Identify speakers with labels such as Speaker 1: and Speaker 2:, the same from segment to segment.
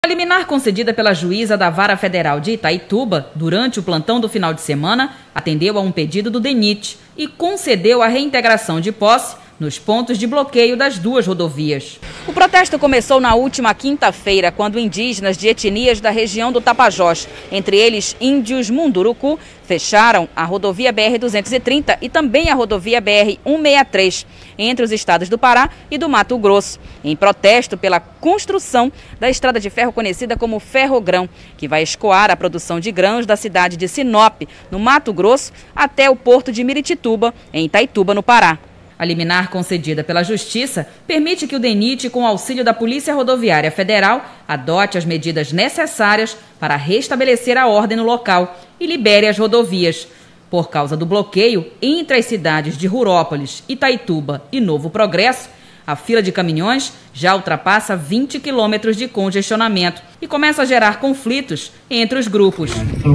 Speaker 1: A liminar concedida pela juíza da Vara Federal de Itaituba, durante o plantão do final de semana, atendeu a um pedido do DENIT e concedeu a reintegração de posse nos pontos de bloqueio das duas rodovias. O protesto começou na última quinta-feira, quando indígenas de etnias da região do Tapajós, entre eles índios Munduruku, fecharam a rodovia BR-230 e também a rodovia BR-163, entre os estados do Pará e do Mato Grosso, em protesto pela construção da estrada de ferro conhecida como Ferrogrão, que vai escoar a produção de grãos da cidade de Sinop, no Mato Grosso, até o porto de Miritituba, em Itaituba, no Pará. A liminar concedida pela Justiça permite que o DENIT, com auxílio da Polícia Rodoviária Federal, adote as medidas necessárias para restabelecer a ordem no local e libere as rodovias. Por causa do bloqueio entre as cidades de Rurópolis, Itaituba e Novo Progresso, a fila de caminhões já ultrapassa 20 quilômetros de congestionamento e começa a gerar conflitos entre os grupos.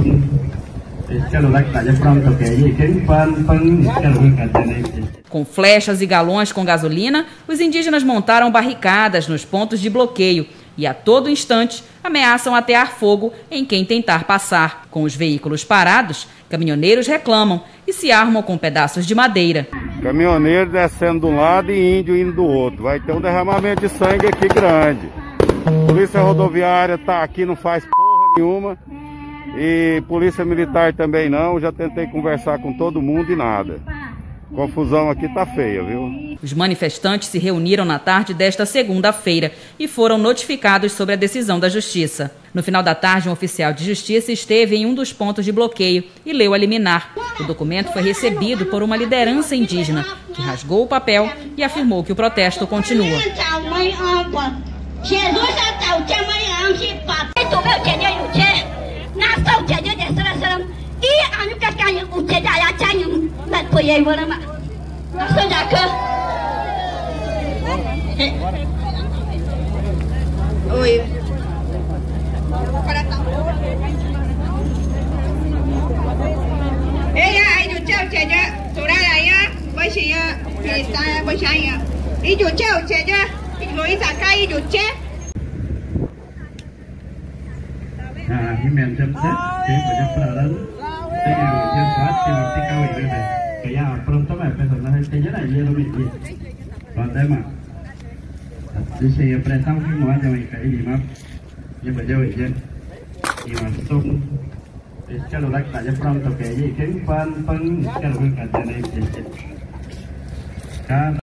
Speaker 1: Com flechas e galões com gasolina, os indígenas montaram barricadas nos pontos de bloqueio e a todo instante ameaçam atear fogo em quem tentar passar. Com os veículos parados, caminhoneiros reclamam e se armam com pedaços de madeira.
Speaker 2: Caminhoneiro descendo de um lado e índio indo do outro. Vai ter um derramamento de sangue aqui grande. Polícia Rodoviária está aqui, não faz porra nenhuma. E Polícia Militar também não. Já tentei conversar com todo mundo e nada. Confusão aqui tá feia, viu?
Speaker 1: Os manifestantes se reuniram na tarde desta segunda-feira e foram notificados sobre a decisão da Justiça. No final da tarde, um oficial de justiça esteve em um dos pontos de bloqueio e leu a liminar. O documento foi recebido por uma liderança indígena, que rasgou o papel e afirmou que o protesto continua.
Speaker 3: Oi.
Speaker 4: Dice prestamos que no haya que ir más. Yo me llevo ya. Y más son. Es que lo que ya pronto que allí que pan que lo que